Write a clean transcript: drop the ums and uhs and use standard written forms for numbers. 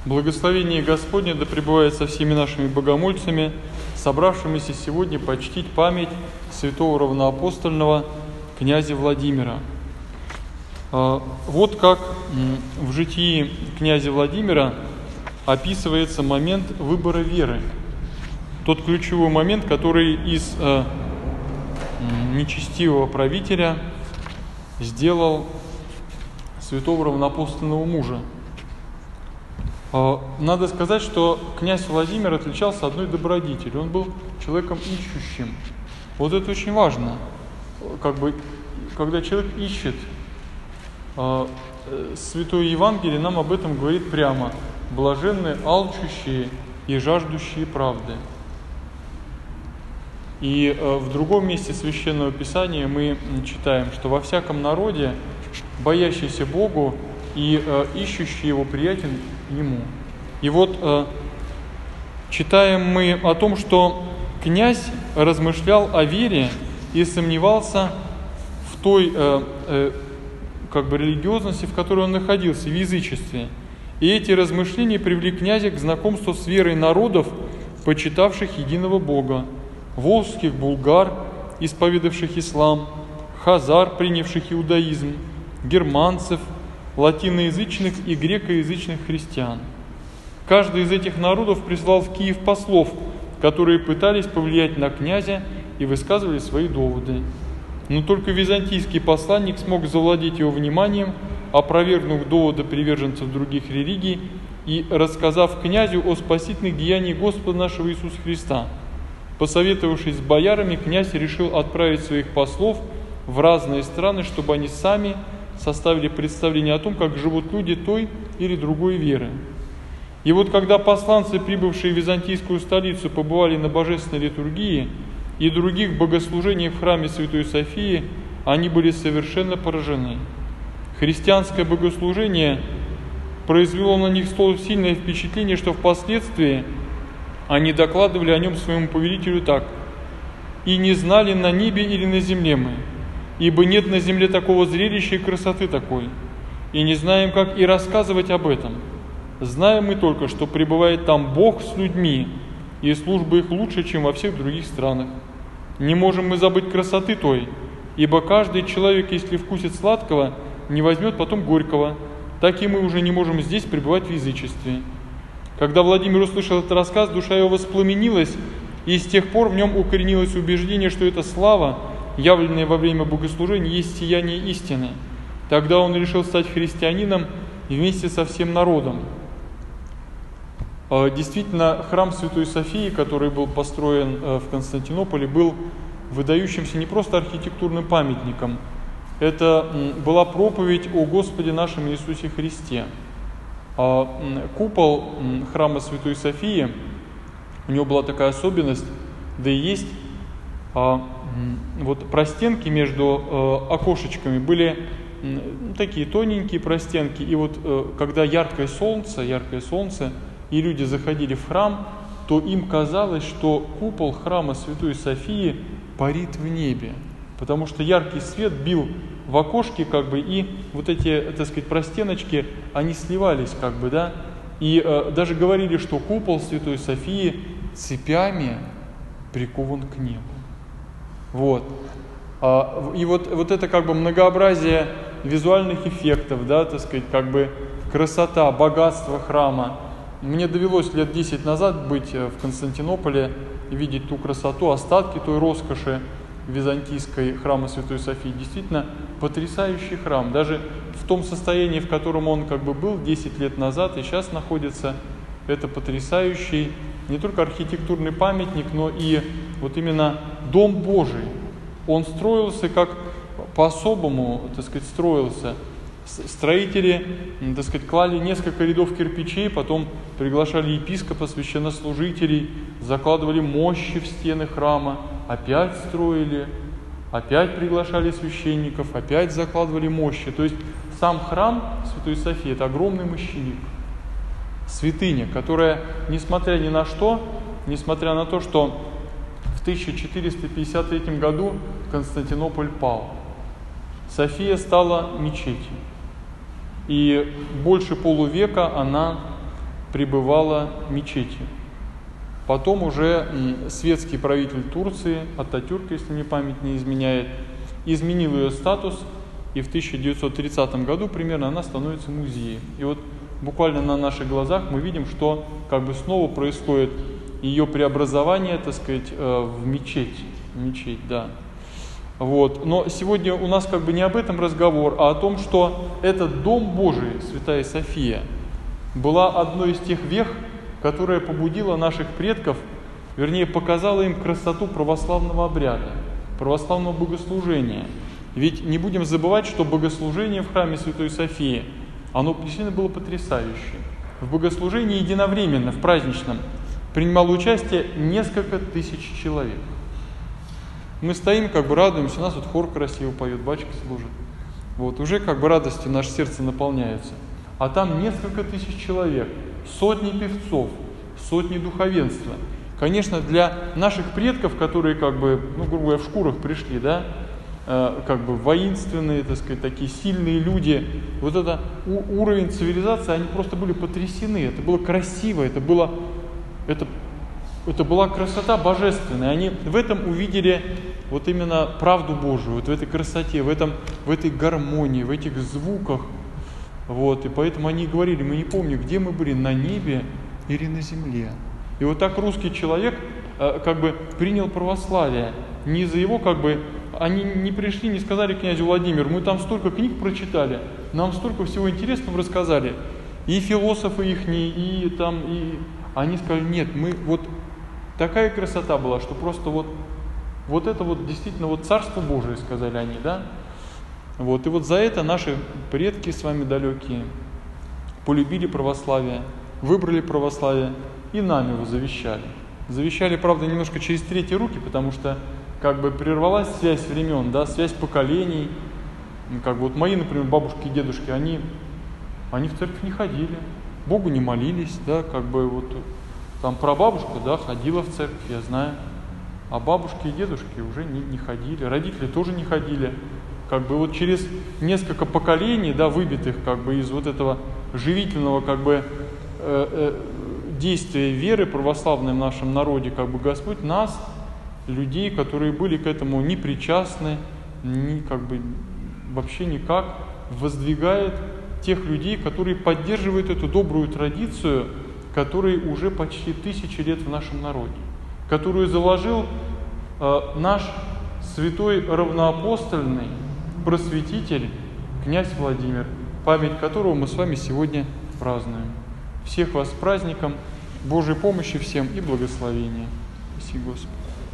Благословение Господне да пребывает со всеми нашими богомольцами, собравшимися сегодня почтить память святого равноапостольного князя Владимира. Вот как в житии князя Владимира описывается момент выбора веры. Тот ключевой момент, который из нечестивого правителя сделал святого равноапостольного мужа. Надо сказать, что князь Владимир отличался одной добродетелью. Он был человеком ищущим. Вот это очень важно. Когда человек ищет, Святое Евангелие нам об этом говорит прямо. Блаженны алчущие и жаждущие правды. И в другом месте Священного Писания мы читаем, что во всяком народе боящийся Богу и ищущий Его приятен Ему. И вот читаем мы о том, что князь размышлял о вере и сомневался в той религиозности, в которой он находился, в язычестве. И эти размышления привели князя к знакомству с верой народов, почитавших единого Бога: волжских булгар, исповедавших ислам, хазар, принявших иудаизм, германцев, латиноязычных и грекоязычных христиан. Каждый из этих народов прислал в Киев послов, которые пытались повлиять на князя и высказывали свои доводы. Но только византийский посланник смог завладеть его вниманием, опровергнув доводы приверженцев других религий и рассказав князю о спасительных деяниях Господа нашего Иисуса Христа. Посоветовавшись с боярами, князь решил отправить своих послов в разные страны, чтобы они сами составили представление о том, как живут люди той или другой веры. И вот когда посланцы, прибывшие в византийскую столицу, побывали на божественной литургии и других богослужениях в храме Святой Софии, они были совершенно поражены. Христианское богослужение произвело на них столь сильное впечатление, что впоследствии они докладывали о нем своему повелителю так: «И не знали на небе или на земле мы, ибо нет на земле такого зрелища и красоты такой, и не знаем, как и рассказывать об этом. Знаем мы только, что пребывает там Бог с людьми, и служба их лучше, чем во всех других странах. Не можем мы забыть красоты той, ибо каждый человек, если вкусит сладкого, не возьмет потом горького, так и мы уже не можем здесь пребывать в язычестве». Когда Владимир услышал этот рассказ, душа его воспламенилась, и с тех пор в нем укоренилось убеждение, что эта слава, явленная во время богослужения, есть сияние истины. Тогда он решил стать христианином вместе со всем народом. Действительно, храм Святой Софии, который был построен в Константинополе, был выдающимся не просто архитектурным памятником. Это была проповедь о Господе нашем Иисусе Христе. Купол храма Святой Софии, у него была такая особенность, да и есть, вот простенки между окошечками были такие тоненькие простенки, и вот когда яркое солнце, и люди заходили в храм, то им казалось, что купол храма Святой Софии парит в небе, потому что яркий свет бил в окошке, и вот эти, простеночки, они сливались, и даже говорили, что купол Святой Софии цепями прикован к небу. Вот. И вот это многообразие визуальных эффектов, красота, богатство храма. Мне довелось лет 10 назад быть в Константинополе и видеть ту красоту, остатки той роскоши византийской храма Святой Софии. Действительно потрясающий храм. Даже в том состоянии, в котором он был 10 лет назад и сейчас находится, это потрясающий не только архитектурный памятник, но и вот именно Дом Божий. Он строился по-особому, строился. Строители, клали несколько рядов кирпичей, потом приглашали епископа, священнослужителей, закладывали мощи в стены храма, опять строили, опять приглашали священников, опять закладывали мощи. То есть сам храм Святой Софии – это огромный мощеник, святыня, которая, несмотря ни на что, несмотря на то, что в 1453 году Константинополь пал, София стала мечетью. И больше полувека она пребывала мечетью. Потом уже светский правитель Турции, Ататюрк, если мне память не изменяет, изменил ее статус, и в 1930 году примерно она становится музеем. И вот буквально на наших глазах мы видим, что как бы снова происходит ее преобразование, так сказать, в мечеть. Да. Вот. Но сегодня у нас как бы не об этом разговор, а о том, что этот Дом Божий, Святая София, была одной из тех вех, которая побудила наших предков, вернее, показала им красоту православного обряда, православного богослужения. Ведь не будем забывать, что богослужение в храме Святой Софии, оно действительно было потрясающее. В богослужении единовременно, в праздничном, принимало участие несколько тысяч человек. Мы стоим, как бы радуемся, у нас вот хор красиво поет, батюшка служит. Вот, уже как бы радостью наше сердце наполняется. А там несколько тысяч человек, сотни певцов, сотни духовенства. Конечно, для наших предков, которые как бы, грубо говоря, в шкурах пришли, да, как бы воинственные, так сказать, такие сильные люди, вот это уровень цивилизации, они просто были потрясены. Это было красиво, это была красота божественная. Они в этом увидели вот именно правду Божию, вот в этой красоте, в этой гармонии, в этих звуках. Вот, и поэтому они говорили, мы не помним, где мы были, на небе или на земле. И вот так русский человек как бы принял православие. Не из-за его как бы, они не пришли, не сказали князю Владимиру, мы там столько книг прочитали, нам столько всего интересного рассказали. И философы ихние, и они сказали, нет, мы вот такая красота была, что просто вот это вот действительно вот Царство Божие, сказали они, да? Вот, и вот за это наши предки с вами далекие полюбили православие, выбрали православие и нам его завещали. Завещали, правда, немножко через третьи руки, потому что как бы прервалась связь времен, да, связь поколений. Как бы вот мои, например, бабушки и дедушки, они в церковь не ходили, Богу не молились, да, как бы вот там прабабушка, да, ходила в церковь, я знаю, а бабушки и дедушки уже не ходили, родители тоже не ходили. Как бы вот через несколько поколений, да, выбитых как бы из вот этого живительного как бы действия веры православной в нашем народе, как бы Господь нас, людей, которые были к этому не причастны, как бы вообще никак, воздвигает тех людей, которые поддерживают эту добрую традицию, которая уже почти 1000 лет в нашем народе, которую заложил наш святой равноапостольный просветитель, князь Владимир, память которого мы с вами сегодня празднуем. Всех вас с праздником, Божьей помощи всем и благословения. Спаси Господи.